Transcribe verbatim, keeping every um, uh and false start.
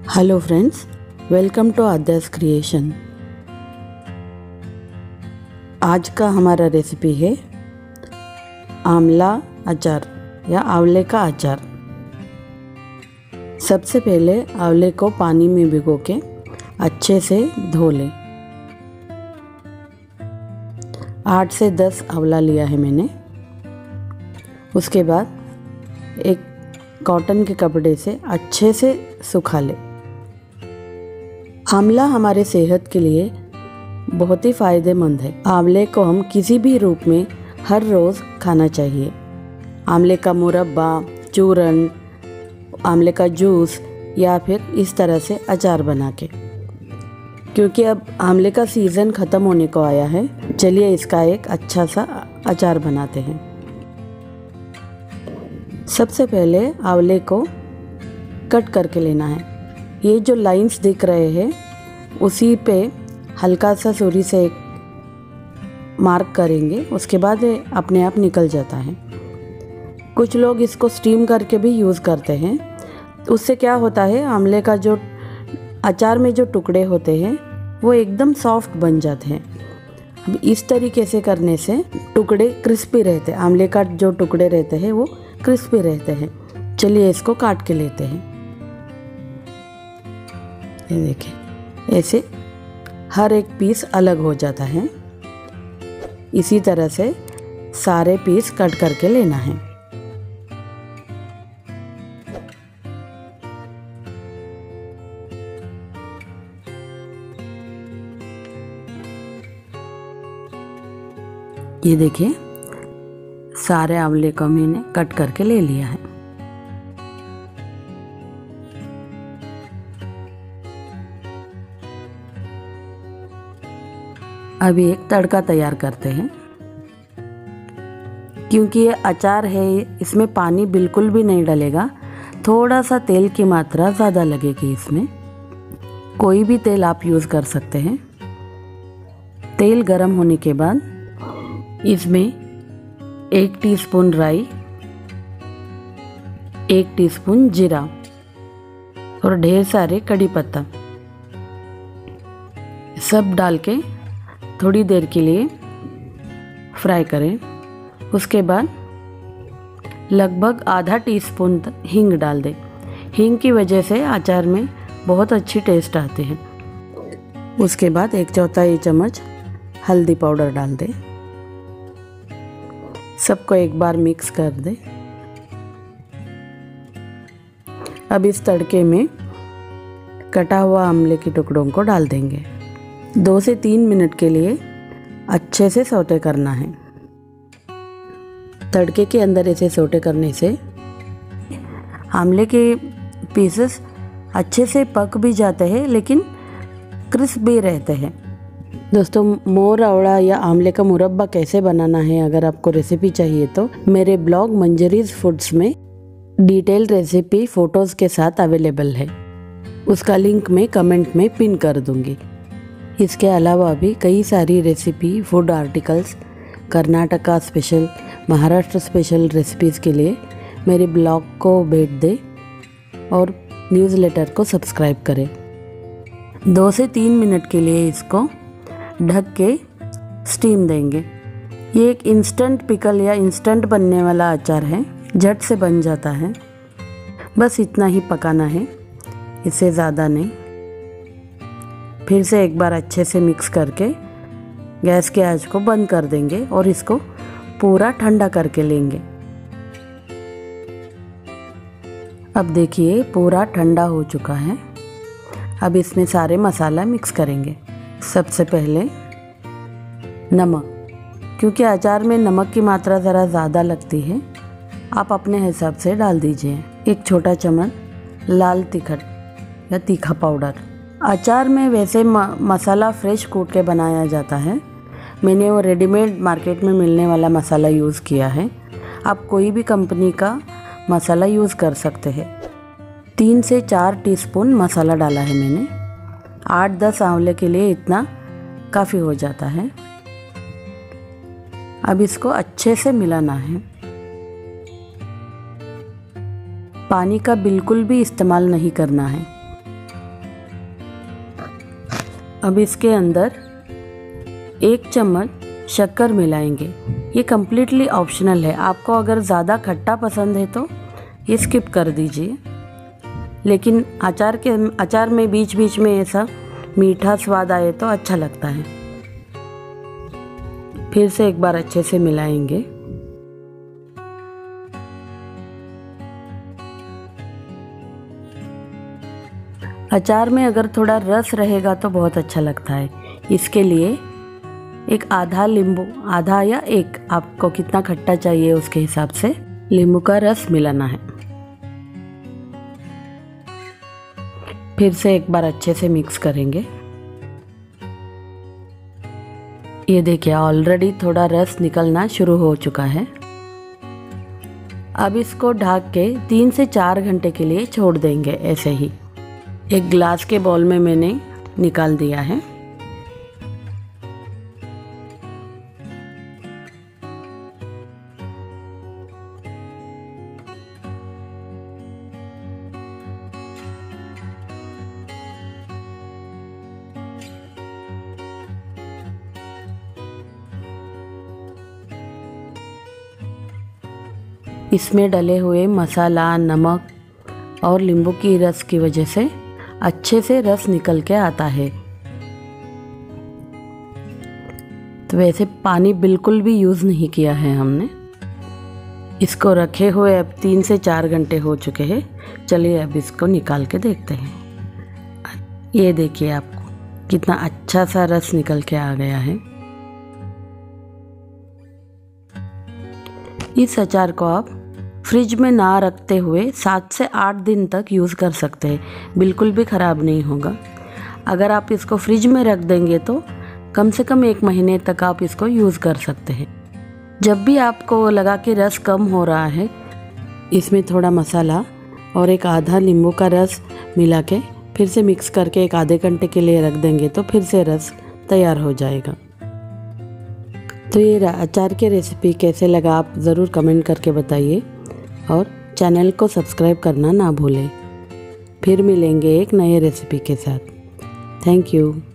Hello friends, welcome to Aadya's creation. आज का हमारा रेसिपी है आंवला अचार या आंवले का अचार। सबसे पहले आंवले को पानी में भिगो के अच्छे से धो लें। आठ से दस आंवला लिया है मैंने। उसके बाद एक कॉटन के कपड़े से अच्छे से सुखा लें। आंवला हमारे सेहत के लिए बहुत ही फ़ायदेमंद है। आंवले को हम किसी भी रूप में हर रोज़ खाना चाहिए। आंवले का मुरब्बा, चूरन, आंवले का जूस या फिर इस तरह से अचार बना के। क्योंकि अब आंवले का सीज़न ख़त्म होने को आया है, चलिए इसका एक अच्छा सा अचार बनाते हैं। सबसे पहले आंवले को कट करके लेना है। ये जो लाइंस दिख रहे हैं उसी पे हल्का सा छुरी से एक मार्क करेंगे, उसके बाद अपने आप निकल जाता है। कुछ लोग इसको स्टीम करके भी यूज़ करते हैं। उससे क्या होता है, आंवले का जो अचार में जो टुकड़े होते हैं वो एकदम सॉफ्ट बन जाते हैं। अब इस तरीके से करने से टुकड़े क्रिस्पी रहते हैं। आंवले का जो टुकड़े रहते हैं वो क्रिस्पी रहते हैं। चलिए इसको काट के लेते हैं। ये देखिए, ऐसे हर एक पीस अलग हो जाता है। इसी तरह से सारे पीस कट करके लेना है। ये देखिए, सारे आंवले को मैंने कट करके ले लिया है। अभी एक तड़का तैयार करते हैं। क्योंकि ये अचार है, इसमें पानी बिल्कुल भी नहीं डलेगा। थोड़ा सा तेल की मात्रा ज़्यादा लगेगी इसमें। कोई भी तेल आप यूज़ कर सकते हैं। तेल गरम होने के बाद इसमें एक टीस्पून राई, एक टीस्पून जीरा और ढेर सारे कड़ी पत्ता सब डाल के थोड़ी देर के लिए फ्राई करें। उसके बाद लगभग आधा टीस्पून हींग डाल दें। हींग की वजह से अचार में बहुत अच्छी टेस्ट आती है। उसके बाद एक चौथाई चम्मच हल्दी पाउडर डाल दें। सबको एक बार मिक्स कर दें। अब इस तड़के में कटा हुआ आंवले के टुकड़ों को डाल देंगे। दो से तीन मिनट के लिए अच्छे से सौटे करना है। तड़के के अंदर ऐसे सौटे करने से आंवले के पीसेस अच्छे से पक भी जाते हैं, लेकिन क्रिस्प भी रहते हैं। दोस्तों, मोर आंवला या आंवले का मुरब्बा कैसे बनाना है, अगर आपको रेसिपी चाहिए तो मेरे ब्लॉग मंजरीज फूड्स में डिटेल रेसिपी फ़ोटोज़ के साथ अवेलेबल है। उसका लिंक मैं कमेंट में पिन कर दूंगी। इसके अलावा भी कई सारी recipe, food articles, Karnataka special, Maharashtra special recipes के लिए मेरे ब्लॉग को भेज दें और न्यूज़लेटर को सब्सक्राइब करें। दो से तीन मिनट के लिए इसको ढक के स्टीम देंगे। ये एक इंस्टेंट पिकल या इंस्टेंट बनने वाला अचार है, झट से बन जाता है। बस इतना ही पकाना है, इससे ज़्यादा नहीं। फिर से एक बार अच्छे से मिक्स करके गैस के आंच को बंद कर देंगे और इसको पूरा ठंडा करके लेंगे। अब देखिए, पूरा ठंडा हो चुका है। अब इसमें सारे मसाला मिक्स करेंगे। सबसे पहले नमक, क्योंकि अचार में नमक की मात्रा ज़रा ज़्यादा लगती है, आप अपने हिसाब से डाल दीजिए। एक छोटा चम्मच लाल तिखट या तीखा पाउडर। अचार में वैसे म, मसाला फ्रेश कूट के बनाया जाता है। मैंने वो रेडीमेड मार्केट में मिलने वाला मसाला यूज़ किया है। आप कोई भी कंपनी का मसाला यूज़ कर सकते हैं। तीन से चार टीस्पून मसाला डाला है मैंने। आठ दस आंवले के लिए इतना काफ़ी हो जाता है। अब इसको अच्छे से मिलाना है। पानी का बिल्कुल भी इस्तेमाल नहीं करना है। अब इसके अंदर एक चम्मच शक्कर मिलाएंगे। ये कम्प्लीटली ऑप्शनल है, आपको अगर ज़्यादा खट्टा पसंद है तो ये स्किप कर दीजिए, लेकिन अचार के अचार में बीच बीच में ऐसा मीठा स्वाद आए तो अच्छा लगता है। फिर से एक बार अच्छे से मिलाएंगे। अचार में अगर थोड़ा रस रहेगा तो बहुत अच्छा लगता है। इसके लिए एक आधा नींबू, आधा या एक, आपको कितना खट्टा चाहिए उसके हिसाब से नींबू का रस मिलाना है। फिर से एक बार अच्छे से मिक्स करेंगे। ये देखिए ऑलरेडी थोड़ा रस निकलना शुरू हो चुका है। अब इसको ढक के तीन से चार घंटे के लिए छोड़ देंगे ऐसे ही। एक ग्लास के बाउल में मैंने निकाल दिया है। इसमें डले हुए मसाला, नमक और नींबू की रस की वजह से अच्छे से रस निकल के आता है। तो वैसे पानी बिल्कुल भी यूज़ नहीं किया है हमने। इसको रखे हुए अब तीन से चार घंटे हो चुके हैं। चलिए अब इसको निकाल के देखते हैं। ये देखिए आपको कितना अच्छा सा रस निकल के आ गया है। इस अचार को आप फ्रिज में ना रखते हुए सात से आठ दिन तक यूज़ कर सकते हैं, बिल्कुल भी ख़राब नहीं होगा। अगर आप इसको फ्रिज में रख देंगे तो कम से कम एक महीने तक आप इसको यूज़ कर सकते हैं। जब भी आपको लगा कि रस कम हो रहा है, इसमें थोड़ा मसाला और एक आधा नींबू का रस मिला के फिर से मिक्स करके एक आधे घंटे के लिए रख देंगे तो फिर से रस तैयार हो जाएगा। तो ये अचार की रेसिपी कैसे लगा आप ज़रूर कमेंट करके बताइए और चैनल को सब्सक्राइब करना ना भूलें। फिर मिलेंगे एक नए रेसिपी के साथ। Thank you.